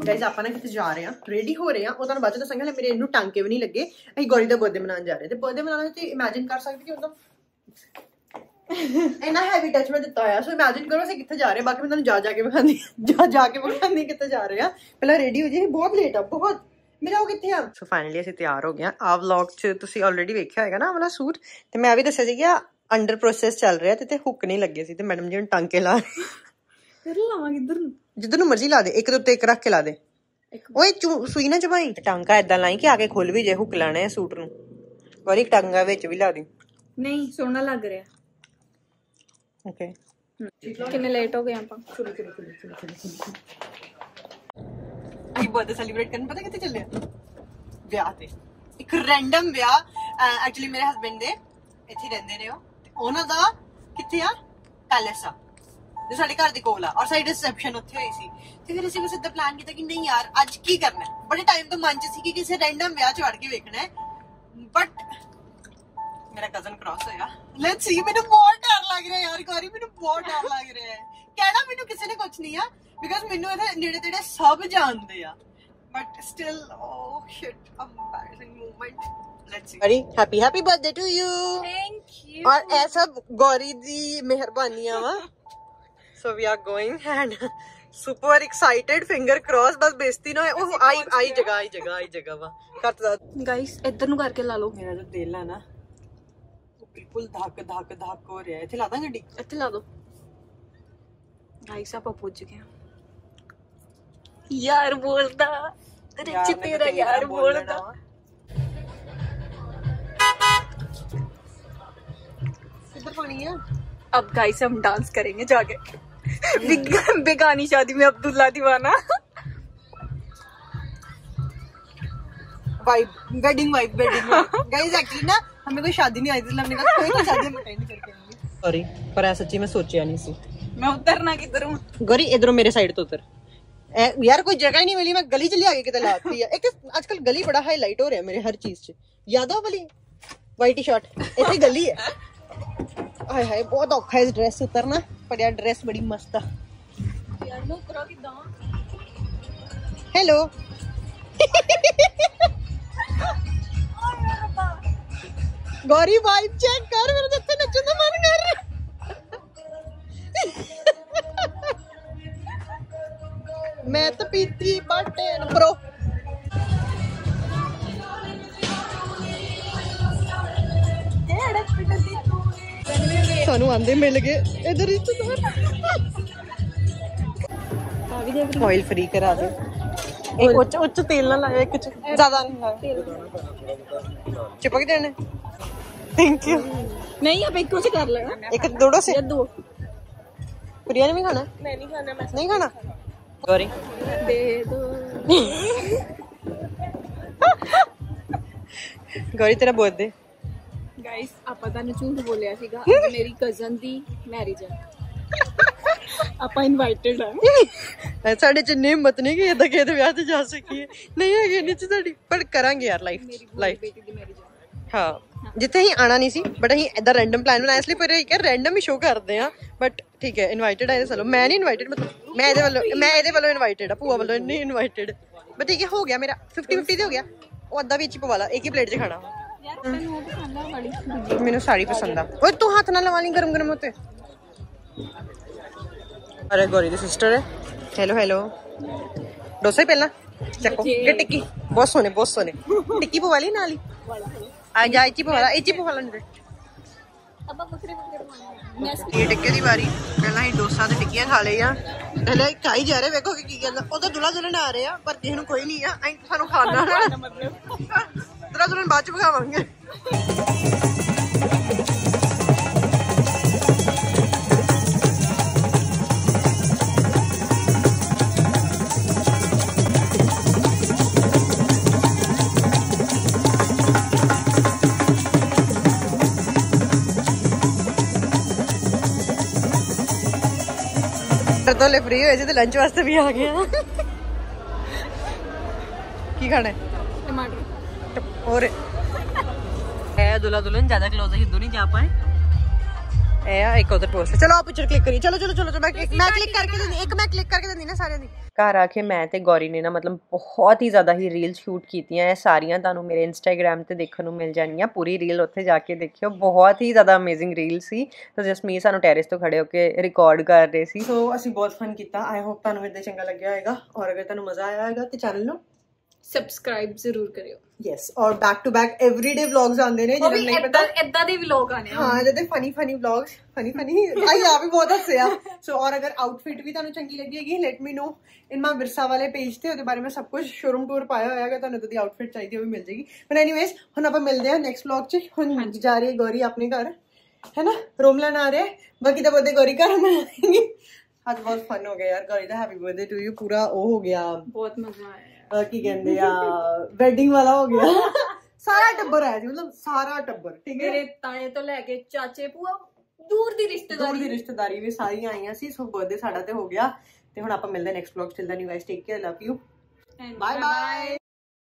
Guys ਆਪਾਂ ਨਾ ਕਿਤੇ ਜਾ ਰਹੇ ਆ, ਰੈਡੀ ਹੋ ਰਹੇ ਆ, ਉਹ ਤੁਹਾਨੂੰ ਬਾਅਦ ਚ ਦੱਸਾਂਗੇ। ਮੇਰੇ ਇਹਨੂੰ ਟਾਂਕੇ ਵੀ ਨਹੀਂ ਲੱਗੇ। ਅਸੀਂ ਗੌਰੀ ਦਾ ਬਰਥਡੇ ਮਨਾਉਣ ਜਾ ਰਹੇ ਤੇ ਬਰਥਡੇ ਮਨਾਉਣ ਤੇ ਇਮੇਜਿਨ ਕਰ ਸਕਦੇ ਕਿ ਉਦੋਂ ਇੰਨਾ ਹੈਵੀ ਟੱਚ ਮੈਂ ਦਿੱਤਾ ਹੋਇਆ। ਸੋ ਇਮੇਜਿਨ ਕਰੋ ਅਸੀਂ ਕਿੱਥੇ ਜਾ ਰਹੇ ਆ। ਬਾਕੀ ਮੈਂ ਤੁਹਾਨੂੰ ਜਾ ਕੇ ਵਿਖਾਉਂਦੀ, ਜਾ ਕੇ ਵਿਖਾਉਂਦੀ ਕਿੱਥੇ ਜਾ ਰਹੇ ਆ। ਪਹਿਲਾਂ ਰੈਡੀ ਹੋ ਜੀ, ਬਹੁਤ ਲੇਟ ਆ ਬਹੁਤ। ਮੇਰਾ ਉਹ ਕਿੱਥੇ ਆ। ਸੋ ਫਾਈਨਲੀ ਅਸੀਂ ਤਿਆਰ ਹੋ ਗਏ ਆ। ਆ ਵਲੌਗ ਚ ਤੁਸੀਂ ਆਲਰੇਡੀ ਵੇਖਿਆ ਹੋਏਗਾ ਨਾ ਵਾਲਾ ਸੂਟ, ਤੇ ਮੈਂ ਵੀ ਦੱਸਿਆ ਸੀ ਕਿ ਅੰਡਰ ਪ੍ਰੋਸੈਸ ਚੱਲ ਰਿਹਾ ਤੇ ਹੁੱਕ ਨਹੀਂ ਲੱਗੇ ਸੀ ਤੇ ਮੈਡਮ ਜੀ ਹੁਣ ਟਾਂਕੇ ਲਾ ਰਹੇ। ਜਿੱਧਰ ਨੂੰ ਮਰਜ਼ੀ ਲਾ ਦੇ, ਇੱਕ ਦੇ ਉੱਤੇ ਇੱਕ ਰੱਖ ਕੇ ਲਾ ਦੇ। ਓਏ ਸੂਈ ਨਾ ਚਬਾਈ। ਟਾਂਕਾ ਏਦਾਂ ਲਾਈ ਕਿ ਆਕੇ ਖੁੱਲ ਵੀ ਜੇ। ਹੁੱਕ ਲਾਣਾ ਹੈ ਸੂਟ ਨੂੰ। ਵਾਰੀ ਟਾਂਗਾ ਵਿੱਚ ਵੀ ਲਾ ਦੀ। ਨਹੀਂ ਸੋਹਣਾ ਲੱਗ ਰਿਹਾ। ਓਕੇ ਕਿੰਨੇ ਲੇਟ ਹੋ ਗਏ ਆਪਾਂ। ਅਸੀਂ ਬਰਥਡੇ ਸੈਲੀਬ੍ਰੇਟ ਕਰਨ ਪਤਾ ਕਿੱਥੇ ਚੱਲੇ ਆ? ਵਿਆਹ ਤੇ। ਇੱਕ ਰੈਂਡਮ ਵਿਆਹ। ਐਕਚੁਅਲੀ ਮੇਰੇ ਹਸਬੈਂਡ ਦੇ ਇੱਥੇ ਰਹਿੰਦੇ ਨੇ ਉਹ, ਉਹਨਾਂ ਦਾ ਕਿੱਥੇ ਆ ਪੈਲੇਸ ਆ ਜੋ ਸਾਡੇ ਘਰ ਦੇ ਕੋਲ ਆ, ਔਰ ਸਾਡੀ ਰਿਸੈਪਸ਼ਨ ਉੱਥੇ ਹੋਈ ਸੀ। ਤੇ ਫਿਰ ਅਸੀਂ ਸਿੱਧਾ ਪਲਾਨ ਕੀਤਾ ਕਿ ਨਹੀਂ ਯਾਰ ਅੱਜ ਕੀ ਕਰਨਾ। ਬੜੇ ਟਾਈਮ ਤੋਂ ਮਨ ਚ ਸੀ ਕਿ ਕਿਸੇ ਰੈਂਡਮ ਵਿਆਹ ਚ ਵੜ ਕੇ ਵੇਖਣਾ ਹੈ, ਬਟ ਮੇਰਾ ਕਜ਼ਨ ਕ੍ਰਾਸ ਹੋਇਆ। Let's see. ਮੈਨੂੰ ਬਹੁਤ ਡਰ ਲੱਗ ਰਿਹਾ ਯਾਰ ਗੌਰੀ, ਮੈਨੂੰ ਬਹੁਤ ਡਰ ਲੱਗ ਰਿਹਾ ਹੈ। ਕਹਿਣਾ ਮੈਨੂੰ ਕਿਸੇ ਨੇ ਕੁਛ ਨਹੀਂ ਆ, ਬਿਕਾਜ਼ ਮੈਨੂੰ ਇਹਦੇ ਨੇੜੇ ਤੇੜੇ ਸਭ ਜਾਣਦੇ ਆ, but still oh shit embarrassing moment. Let's see. Very happy birthday to you. Thank you. और ए सब गौरी दी मेहरबानियां वा। So we are going and super excited. Finger cross. बस बेइज्जती ना हो। ओह आई जगह वा करता गाइस इधर नु करके ला लो। मेरा जो दिल है ना वो बिल्कुल धक हो रहा है। इथे ला दा गड्डी, इथे ला दो। गाइस आप पहुंच गए। यार बोलदा रिच तेरा यार बोलदा। अब गाइस हम डांस करेंगे जाके बेगानी शादी में अब्दुल्ला दीवाना। Wedding vibe guys. एक्चुअली ना हमें कोई शादी नहीं आई थी, हमने कहा कोई तो शादी हम अटेंड करके आएंगे। सॉरी पर ऐसा सच्ची मैं सोचा नहीं सी। मैं उतरना किधर हूं गौरी? इधरों मेरे साइड तो उतर यार, कोई जगह ही नहीं मिली। मैं गली च लिया के किते लाती है। एक आजकल गली बड़ा हाईलाइट हो रहा है मेरे हर चीज च। याद हो वाली वाइट शर्ट इतनी गली है। हाय हाय बहुत औखा है इस ड्रेस उतरना, पर यार ड्रेस बड़ी मस्त है यार। मैं उतरा किदा? हेलो गौरी वाइब चेक कर, मेरे तो इतने नचने का मन कर रहा। मैं तो पीती बाटे ब्रो। सानू आंदे मिल गए इधर रिश्तेदार। ऑयल फ्री करा दे। एक उच्च तेल ना लाया, एक ज्यादा नहीं लाया। चिपक जाने। Thank you. नहीं अब एक से कर लेना। एक दोनों से दो। प्रिया ने भी खाना? मैं नहीं खाना। मैं नहीं खाना। गौरी दे दो। गौरी तेरा बर्थडे गाइस ਆਪਾਂ ਤਾਂ ਝੂਠ ਬੋਲਿਆ ਸੀਗਾ। ਮੇਰੀ ਕਜ਼ਨ ਦੀ ਮੈਰਿਜ ਹੈ। ਆਪਾਂ ਇਨਵਾਈਟਡ ਆ। ਸਾਡੇ ਚ ਹਿੰਮਤ ਨਹੀਂ ਕਿ ਇਦਾਂ ਕਿਸੇ ਦੇ ਵਿਆਹ ਤੇ ਜਾ ਸਕੀਏ। ਨਹੀਂ ਹੈਗੇ ਨੀਚੇ ਸਾਡੀ, ਪਰ ਕਰਾਂਗੇ ਯਾਰ ਲਾਈਫ ਬੇਟੀ ਦੀ ਮੈਰਿਜ ਹੈ। ਹਾਂ ਜਿੱਥੇ ਅਸੀਂ ਆਣਾ ਨਹੀਂ ਸੀ, ਬਟ ਅਸੀਂ ਇਦਾਂ ਰੈਂਡਮ ਪਲਾਨ ਬਣਾਇਆ, ਇਸ ਲਈ ਫਿਰ ਇੱਕ ਰੈਂਡਮ ਹੀ ਸ਼ੋ ਕਰਦੇ ਆ। ਬਟ ਠੀਕ ਹੈ ਇਨਵਾਈਟਡ ਹੈ। ਚਲੋ ਮੈਂ ਨਹੀਂ ਇਨਵਾਈਟਡ, ਮਤਲਬ ਮੈਂ ਇਹਦੇ ਵੱਲੋਂ ਇਨਵਾਈਟਡ ਆ, ਭੂਆ ਵੱਲੋਂ ਨਹੀਂ ਇਨਵਾਈਟਡ। ਬਟ ਠੀਕ ਹੈ ਹੋ ਗਿਆ ਮੇਰਾ 50-50 ਤੇ ਹੋ ਗਿਆ। ਉਹ ਅੱਧਾ ਵਿੱਚ ਹੀ ਪਵਾ ਲਾ, ਇੱਕ ਹੀ ਪਲੇਟ 'ਚ ਖਾਣਾ। ਮੈਨੂੰ ਸਾੜੀ ਪਸੰਦ ਆ। ਓਏ ਤੂੰ ਹੱਥ ਨਾ ਲਵਾ ਲਈ ਗਰਮ ਉੱਤੇ। ਅਰੇ ਗੌਰੀ ਦੀ ਸਿਸਟਰ ਹੈ। ਹੈਲੋ ਡੋਸਾ ਹੀ ਪਹਿਲਾਂ ਚੱਕੋ। ਇਹ ਟਿੱਕੀ ਬਹੁਤ ਸੋਹਣੇ ਟਿੱਕੀ ਪਵਾ ਲਈ ਨਾਲ ਹੀ। ਆ ਜਾ ਇੱਚੀ ਪਵਾ ਲੈਂਦੇ। ਇਹ ਟਿੱਕੇ ਦੀ ਵਾਰੀ। ਪਹਿਲਾਂ ਹੀ ਡੋਸਾ ਤੇ ਟਿੱਕੀਆਂ ਖਾ ਲਈ ਆ। ਪਹਿਲਾਂ ਖਾਈ ਜਾ ਰਹੇ, ਵੇਖੋ ਕੀ ਕਹਿੰਦਾ। ਉਹਦਾ ਦੁਲਾ ਦੁਲਨ ਆ ਰਹੇ ਆ, ਪਰ ਕਿਸੇ ਨੂੰ ਕੋਈ ਨਹੀਂ ਆ। ਸਾਨੂੰ ਖਾਣਾ ਦੁਲਾ ਦੁਲਨ ਬਾਅਦ ਚ ਵਿਖਾਵਾਂਗੇ। तो फ्री हुए थे, लंच वास्ते भी आ गए। की खाना है? टमाटर। और दुल्हा दुल्हन ज्यादा क्लोज है, नहीं जा पाए। ਇਹ ਇੱਕ ਉਧਰ ਪੋਸਟ। ਚਲੋ ਆਪ ਪਿਕਚਰ ਕਲਿੱਕ ਕਰੀ। ਚਲੋ ਚਲੋ ਚਲੋ ਮੈਂ ਕਲਿੱਕ ਕਰਕੇ ਦਿੰਦੀ, ਇੱਕ ਮੈਂ ਕਲਿੱਕ ਕਰਕੇ ਦਿੰਦੀ ਨਾ ਸਾਰਿਆਂ ਦੀ। ਘਰ ਆ ਕੇ ਮੈਂ ਤੇ ਗੌਰੀ ਨੇ ਨਾ ਮਤਲਬ ਬਹੁਤ ਹੀ ਜ਼ਿਆਦਾ ਹੀ ਰੀਲ ਸ਼ੂਟ ਕੀਤੀਆਂ। ਇਹ ਸਾਰੀਆਂ ਤੁਹਾਨੂੰ ਮੇਰੇ ਇੰਸਟਾਗ੍ਰਾਮ ਤੇ ਦੇਖਣ ਨੂੰ ਮਿਲ ਜਾਣਗੀਆਂ। ਪੂਰੀ ਰੀਲ ਉੱਥੇ ਜਾ ਕੇ ਦੇਖਿਓ, ਬਹੁਤ ਹੀ ਜ਼ਿਆਦਾ ਅਮੇਜ਼ਿੰਗ ਰੀਲ ਸੀ। ਤਾਂ ਜਸਮੀਤ ਸਾਨੂੰ ਟੈਰਿਸ ਤੋਂ ਖੜੇ ਹੋ ਕੇ ਰਿਕਾਰਡ ਕਰ ਰਹੇ ਸੀ। ਸੋ ਅਸੀਂ ਬਹੁਤ ਫਨ ਕੀਤਾ। ਆਈ ਹੋਪ ਤੁਹਾਨੂੰ ਇੱਦਾਂ ਚੰਗਾ ਲੱਗਿਆ ਹੋਏਗਾ, ਔਰ ਅਗਰ ਤੁਹਾਨੂੰ ਮਜ਼ਾ ਆਇਆ ਹੋਏਗਾ ਤੇ ਚੈਨਲ ਨੂੰ ਸਬਸਕ੍ਰਾਈਬ ਜ਼ਰੂਰ ਕਰਿਓ। ਯੈਸ, ਔਰ back to back everyday vlogs ਆਉਂਦੇ ਨੇ, ਜਿਹਨਾਂ ਨੂੰ ਨਹੀਂ ਪਤਾ ਇਦਾਂ ਦੇ ਵਲੌਗ ਆਣੇ ਆ। ਹਾਂ, ਜਿਹਦੇ ਫਨੀ ਵਲੌਗਸ, ਫਨੀ ਆਈ ਆ ਵੀ ਬਹੁਤ ਹੱਸਿਆ। ਸੋ ਔਰ ਅਗਰ ਆਊਟਫਿਟ ਵੀ ਤੁਹਾਨੂੰ ਚੰਗੀ ਲੱਗੀ ਹੈਗੀ, ਲੈਟ ਮੀ ਨੋ ਇਨ ਮਾਈ ਵਿਰਸਾ ਵਾਲੇ ਪੇਜ ਤੇ। ਉਹਦੇ ਬਾਰੇ ਮੈਂ ਸਭ ਕੁਝ ਸ਼ੋਰੂਮ ਟੂਰ ਪਾਇਆ ਹੋਇਆ ਹੈਗਾ, ਤੁਹਾਨੂੰ ਦੀ ਆਊਟਫਿਟ ਚਾਹੀਦੀ ਉਹ ਵੀ ਮਿਲ ਜਾਏਗੀ। ਬਟ ਐਨੀਵੇਜ਼ ਹੁਣ ਆਪਾਂ ਮਿਲਦੇ ਹਾਂ ਨੈਕਸਟ ਵਲੌਗ 'ਚ। ਹੁਣ ਜਾ ਰਹੀ ਹੈ ਗੌਰੀ ਆਪਣੇ ਘਰ, ਹੈ ਨਾ, ਰੋਮਲਨ ਆ ਰਿਹਾ। ਬਾਕੀ ਤਾਂ ਬਰਥਡੇ ਗੌਰੀ ਘਰ ਮਨਾਏਗੀ। ਅੱਜ ਬਹੁਤ ਫਨ ਹੋ ਗਿਆ ਯਾਰ, ਗੌਰੀ ਦਾ ਹੈਪੀ ਬਰਥਡੇ ਟੂ ਯੂ ਪੂਰਾ ਉਹ ਹੋ ਗਿਆ, ਬਹੁਤ ਮਜ਼ਾ ਆਇਆ। ਕੀ ਕਹਿੰਦੇ ਆ, ਵੈਡਿੰਗ ਵਾਲਾ ਹੋ ਗਿਆ। ਸਾਰਾ ਟੱਬਰ ਆਇਆ ਸੀ, ਮਤਲਬ ਸਾਰਾ ਟੱਬਰ, ਠੀਕ ਹੈ, ਮੇਰੇ ਤਾਏ ਤੋਂ ਲੈ ਕੇ ਚਾਚੇ ਭੂਆ, ਦੂਰ ਦੀ ਰਿਸ਼ਤੇਦਾਰੀ ਵੀ ਸਾਰੀਆਂ ਆਈਆਂ ਸੀ। ਸੋ ਬਰਥਡੇ ਸਾਡਾ ਤੇ ਹੋ ਗਿਆ, ਤੇ ਹੁਣ ਆਪਾਂ ਮਿਲਦੇ next vlog. Till then you guys take care, love you, bye bye.